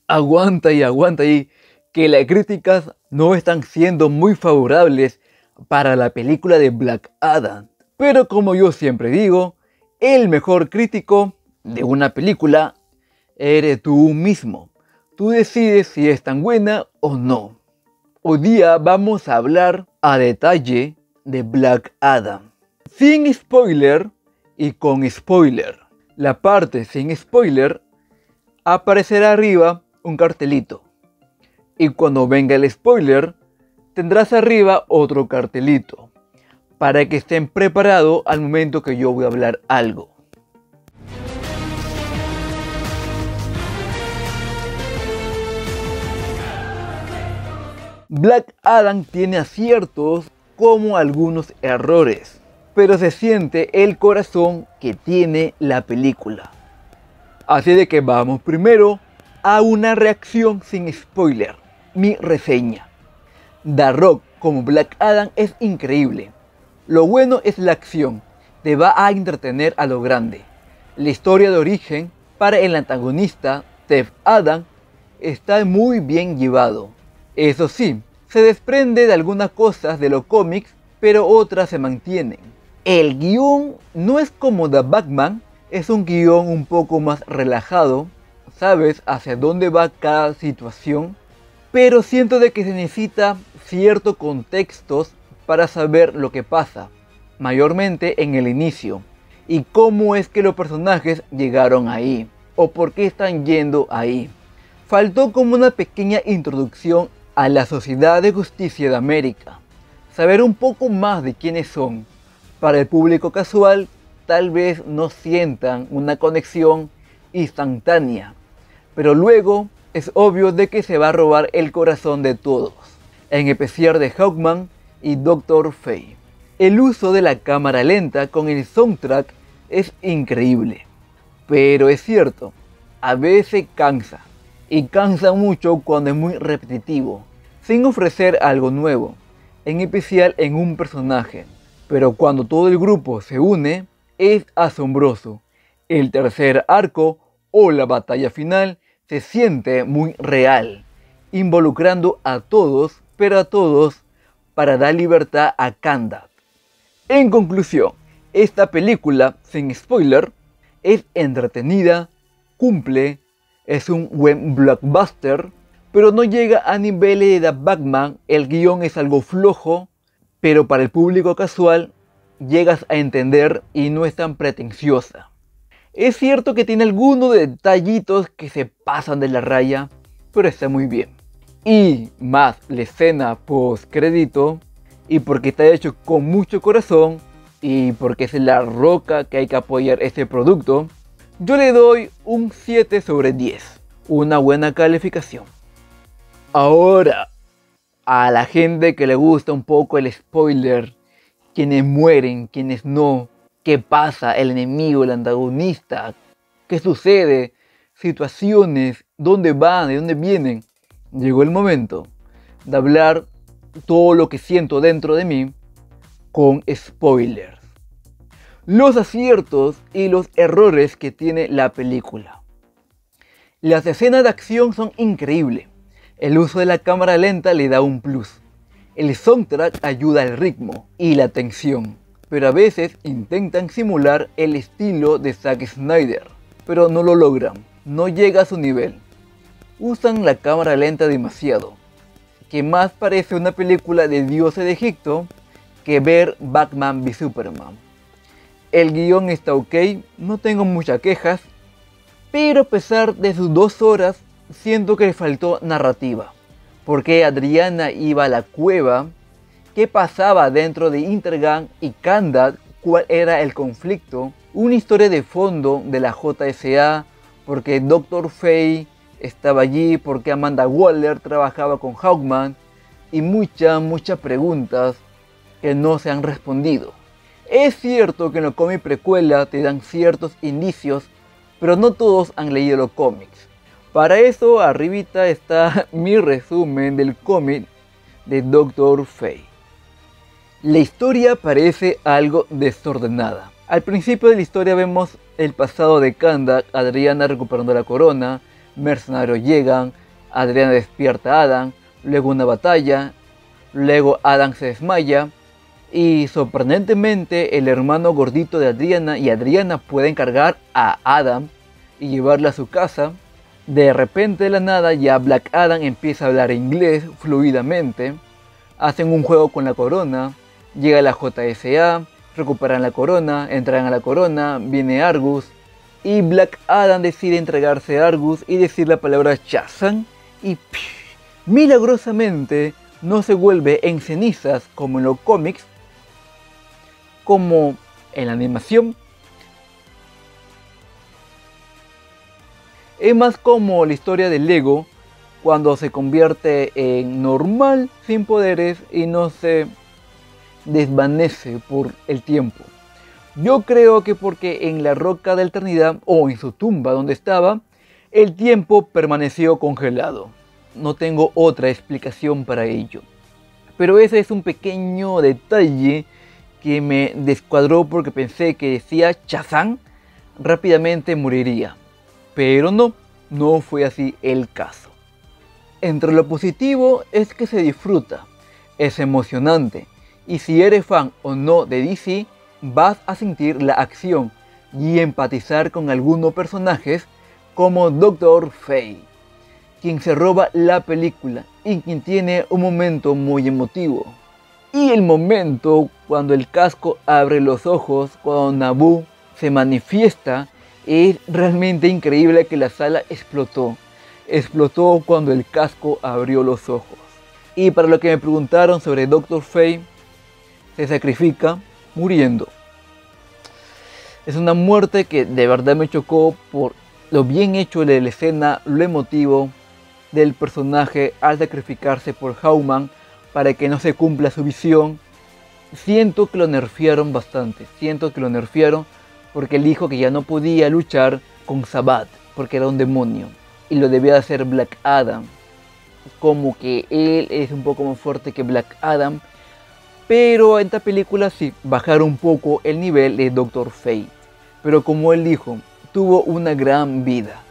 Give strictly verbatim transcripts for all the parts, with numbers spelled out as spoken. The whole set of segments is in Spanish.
Aguanta y aguanta ahí, que las críticas no están siendo muy favorables para la película de Black Adam. Pero como yo siempre digo, el mejor crítico de una película eres tú mismo. Tú decides si es tan buena o no. Hoy día vamos a hablar a detalle de Black Adam. Sin spoiler y con spoiler. La parte sin spoiler aparecerá arriba un cartelito. Y cuando venga el spoiler, tendrás arriba otro cartelito. Para que estén preparados al momento que yo voy a hablar algo. Black Adam tiene aciertos como algunos errores, pero se siente el corazón que tiene la película. Así de que vamos primero a una reacción sin spoiler, mi reseña. The Rock como Black Adam es increíble. Lo bueno es la acción, te va a entretener a lo grande. La historia de origen para el antagonista, Tef Adam, está muy bien llevado. Eso sí, se desprende de algunas cosas de los cómics, pero otras se mantienen. El guión no es como The Batman, es un guión un poco más relajado, sabes hacia dónde va cada situación, pero siento de que se necesita ciertos contextos para saber lo que pasa, mayormente en el inicio, y cómo es que los personajes llegaron ahí, o por qué están yendo ahí. Faltó como una pequeña introducción a la Sociedad de Justicia de América, saber un poco más de quiénes son. Para el público casual, tal vez no sientan una conexión instantánea, pero luego es obvio de que se va a robar el corazón de todos, en especial de Hawkman y Doctor Fate. El uso de la cámara lenta con el soundtrack es increíble, pero es cierto, a veces cansa, y cansa mucho cuando es muy repetitivo, sin ofrecer algo nuevo, en especial en un personaje. Pero cuando todo el grupo se une, es asombroso. El tercer arco o la batalla final se siente muy real, involucrando a todos, pero a todos, para dar libertad a Kandar. En conclusión, esta película, sin spoiler, es entretenida, cumple, es un buen blockbuster, pero no llega a niveles de The Batman. El guión es algo flojo, pero para el público casual llegas a entender y no es tan pretenciosa. Es cierto que tiene algunos detallitos que se pasan de la raya, pero está muy bien. Y más la escena post crédito, y porque está hecho con mucho corazón, y porque es la roca que hay que apoyar este producto, yo le doy un siete sobre diez. Una buena calificación. Ahora, a la gente que le gusta un poco el spoiler, quienes mueren, quienes no, qué pasa, el enemigo, el antagonista, qué sucede, situaciones, dónde van, de dónde vienen. Llegó el momento de hablar todo lo que siento dentro de mí con spoilers. Los aciertos y los errores que tiene la película. Las escenas de acción son increíbles. El uso de la cámara lenta le da un plus. El soundtrack ayuda al ritmo y la tensión, pero a veces intentan simular el estilo de Zack Snyder, pero no lo logran, no llega a su nivel. Usan la cámara lenta demasiado, que más parece una película de dioses de Egipto que ver Batman v Superman. El guión está ok, no tengo muchas quejas, pero a pesar de sus dos horas, siento que le faltó narrativa. Porque Adriana iba a la cueva, qué pasaba dentro de Intergang y Kandar, cuál era el conflicto, una historia de fondo de la J S A, porque Doctor Fate estaba allí, porque Amanda Waller trabajaba con Hawkman, y muchas, muchas preguntas que no se han respondido. Es cierto que en los cómics precuela te dan ciertos indicios, pero no todos han leído los cómics. Para eso, arribita está mi resumen del cómic de Doctor Fate. La historia parece algo desordenada. Al principio de la historia vemos el pasado de Kandar, Adriana recuperando la corona, mercenarios llegan, Adriana despierta a Adam, luego una batalla, luego Adam se desmaya y sorprendentemente el hermano gordito de Adriana y Adriana pueden cargar a Adam y llevarla a su casa. De repente de la nada ya Black Adam empieza a hablar inglés fluidamente, hacen un juego con la corona, llega la J S A, recuperan la corona, entran a la corona, viene Argus y Black Adam decide entregarse a Argus y decir la palabra Shazam y psh, milagrosamente no se vuelve en cenizas como en los cómics, como en la animación. Es más como la historia de Lego cuando se convierte en normal sin poderes y no se desvanece por el tiempo. Yo creo que porque en la roca de la eternidad o en su tumba donde estaba, el tiempo permaneció congelado. No tengo otra explicación para ello. Pero ese es un pequeño detalle que me descuadró porque pensé que decía Shazam, rápidamente moriría. Pero no, no fue así el caso. Entre lo positivo es que se disfruta, es emocionante. Y si eres fan o no de D C, vas a sentir la acción y empatizar con algunos personajes como Doctor Fate, quien se roba la película y quien tiene un momento muy emotivo. Y el momento cuando el casco abre los ojos, cuando Nabu se manifiesta, es realmente increíble que la sala explotó. Explotó cuando el casco abrió los ojos. Y para lo que me preguntaron sobre Doctor Fate, se sacrifica muriendo. Es una muerte que de verdad me chocó por lo bien hecho de la escena, lo emotivo del personaje al sacrificarse por Hawkman para que no se cumpla su visión. Siento que lo nerfearon bastante, siento que lo nerfearon porque él dijo que ya no podía luchar con Sabbath porque era un demonio y lo debía hacer Black Adam. Como que él es un poco más fuerte que Black Adam, pero en esta película sí bajaron un poco el nivel de Doctor Fate, pero como él dijo, tuvo una gran vida.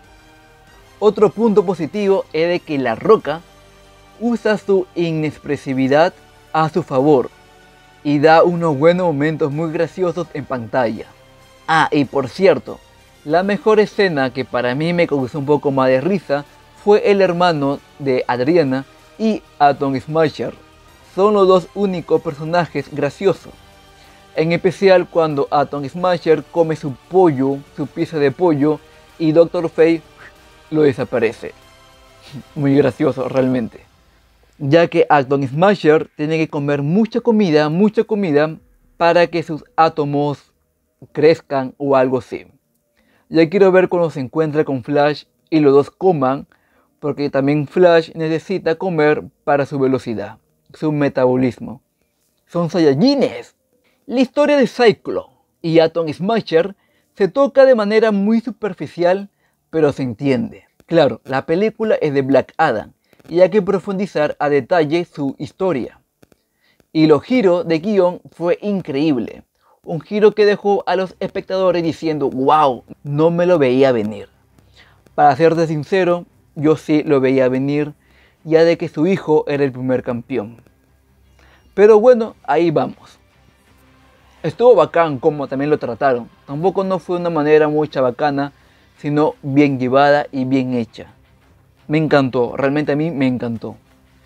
Otro punto positivo es de que La Roca usa su inexpresividad a su favor y da unos buenos momentos muy graciosos en pantalla. Ah, y por cierto, la mejor escena que para mí me causó un poco más de risa fue el hermano de Adriana y Atom Smasher. Son los dos únicos personajes graciosos. En especial cuando Atom Smasher come su pollo, su pieza de pollo, y Doctor Fate lo desaparece. Muy gracioso realmente. Ya que Atom Smasher tiene que comer mucha comida, mucha comida, para que sus átomos crezcan o algo así. Ya quiero ver cuando se encuentre con Flash y los dos coman, porque también Flash necesita comer para su velocidad, su metabolismo. Son Saiyajines. La historia de Cyclo y Atom Smasher se toca de manera muy superficial, pero se entiende. Claro, la película es de Black Adam y hay que profundizar a detalle su historia. Y los giros de guión fue increíble. Un giro que dejó a los espectadores diciendo, wow, no me lo veía venir. Para serte sincero, yo sí lo veía venir, ya de que su hijo era el primer campeón. Pero bueno, ahí vamos. Estuvo bacán como también lo trataron. Tampoco no fue una manera muy chabacana, sino bien llevada y bien hecha. Me encantó, realmente a mí me encantó.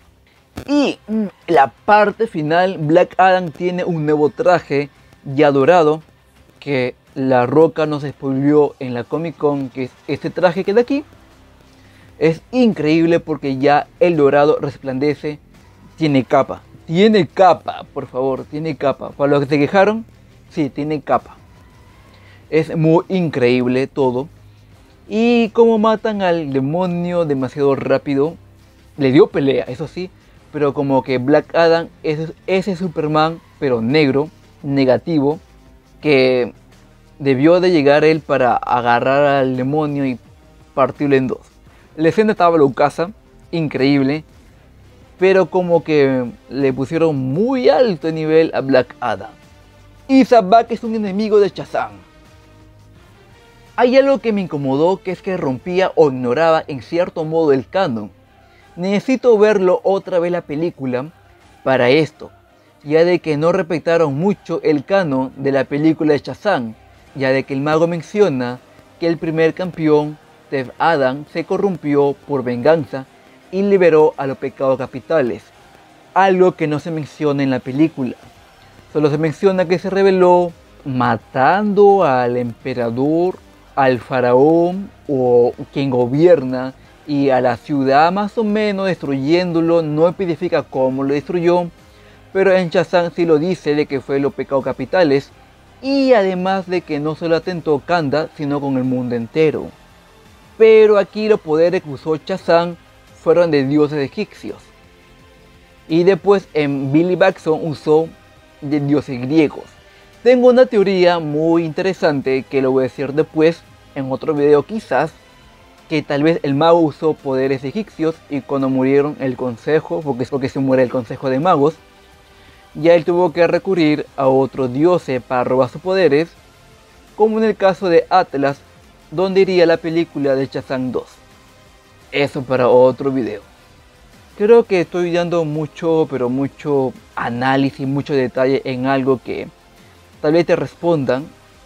Y la parte final, Black Adam tiene un nuevo traje ya dorado, que La Roca nos spoileó en la Comic Con, que es este traje que de aquí. Es increíble porque ya el dorado resplandece, tiene capa. Tiene capa, por favor, tiene capa. Para los que se quejaron, sí, tiene capa. Es muy increíble todo. Y como matan al demonio demasiado rápido, le dio pelea, eso sí. Pero como que Black Adam es ese Superman, pero negro, negativo, que debió de llegar él para agarrar al demonio y partirlo en dos. La escena estaba locaza, increíble, pero como que le pusieron muy alto nivel a Black Adam. Y Sabbath es un enemigo de Shazam. Hay algo que me incomodó, que es que rompía o ignoraba en cierto modo el canon. Necesito verlo otra vez la película para esto, ya de que no respetaron mucho el canon de la película de Shazam, ya de que el mago menciona que el primer campeón, Teb Adam, se corrompió por venganza y liberó a los pecados capitales, algo que no se menciona en la película. Solo se menciona que se rebeló matando al emperador, al faraón o quien gobierna, y a la ciudad más o menos destruyéndolo. No especifica cómo lo destruyó, pero en Shazam sí lo dice de que fue los pecados capitales, y además de que no solo atentó Kanda, sino con el mundo entero. Pero aquí los poderes que usó Shazam fueron de dioses egipcios, y después en Billy Batson usó de dioses griegos. Tengo una teoría muy interesante que lo voy a decir después en otro video quizás, que tal vez el mago usó poderes egipcios y cuando murieron el consejo, porque es porque se muere el consejo de magos, ya él tuvo que recurrir a otro dioses para robar sus poderes, como en el caso de Atlas, donde iría la película de Shazam dos. Eso para otro video. Creo que estoy dando mucho, pero mucho análisis, mucho detalle en algo que tal vez te respondan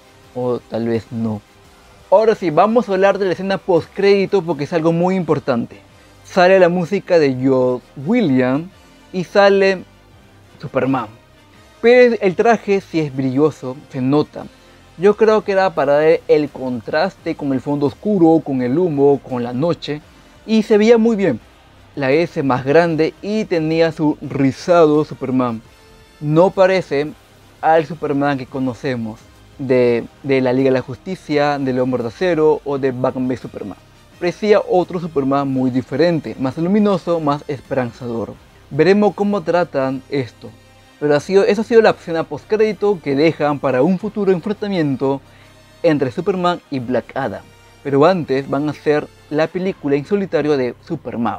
o tal vez no. Ahora sí, vamos a hablar de la escena post crédito porque es algo muy importante. Sale la música de John Williams y sale Superman. Pero el traje sí es brilloso, se nota. Yo creo que era para dar el contraste con el fondo oscuro, con el humo, con la noche. Y se veía muy bien. La S más grande y tenía su rizado Superman. No parece al Superman que conocemos de, de la Liga de la Justicia, del Hombre de Acero o de Batman v Superman. Parecía otro Superman muy diferente, más luminoso, más esperanzador. Veremos cómo tratan esto. Pero ha sido, eso ha sido la escena post crédito que dejan para un futuro enfrentamiento entre Superman y Black Adam. Pero antes van a hacer la película en solitario de Superman.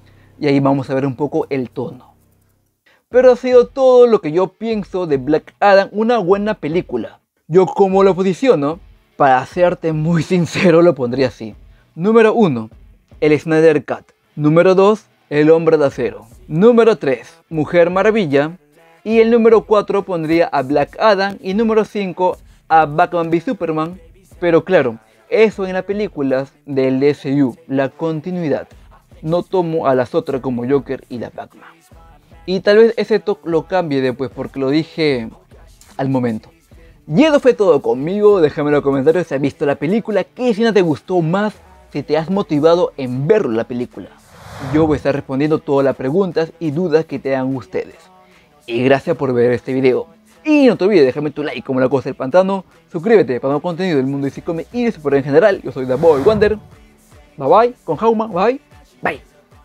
Y ahí vamos a ver un poco el tono. Pero ha sido todo lo que yo pienso de Black Adam, una buena película. Yo como lo posiciono, para serte muy sincero lo pondría así. Número uno, el Snyder Cut. Número dos, el Hombre de Acero. Número tres, Mujer Maravilla. Y el número cuatro pondría a Black Adam. Y número cinco, a Batman v Superman. Pero claro, eso en las películas del D C U, la continuidad. No tomo a las otras como Joker y la Batman. Y tal vez ese toque lo cambie después porque lo dije al momento. Y eso fue todo conmigo. Déjame en los comentarios si has visto la película, qué escena te gustó más, si te has motivado en ver la película. Yo voy a estar respondiendo todas las preguntas y dudas que te hagan ustedes. Y gracias por ver este video. Y no te olvides, déjame tu like como la cosa del pantano. Suscríbete para más contenido del mundo de D C Comics y de Super en general. Yo soy The Boy Wonder. Bye bye, con Jauma, bye. Bye.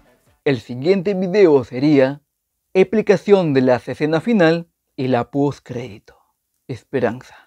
El siguiente video sería explicación de la escena final y la post crédito. Esperanza.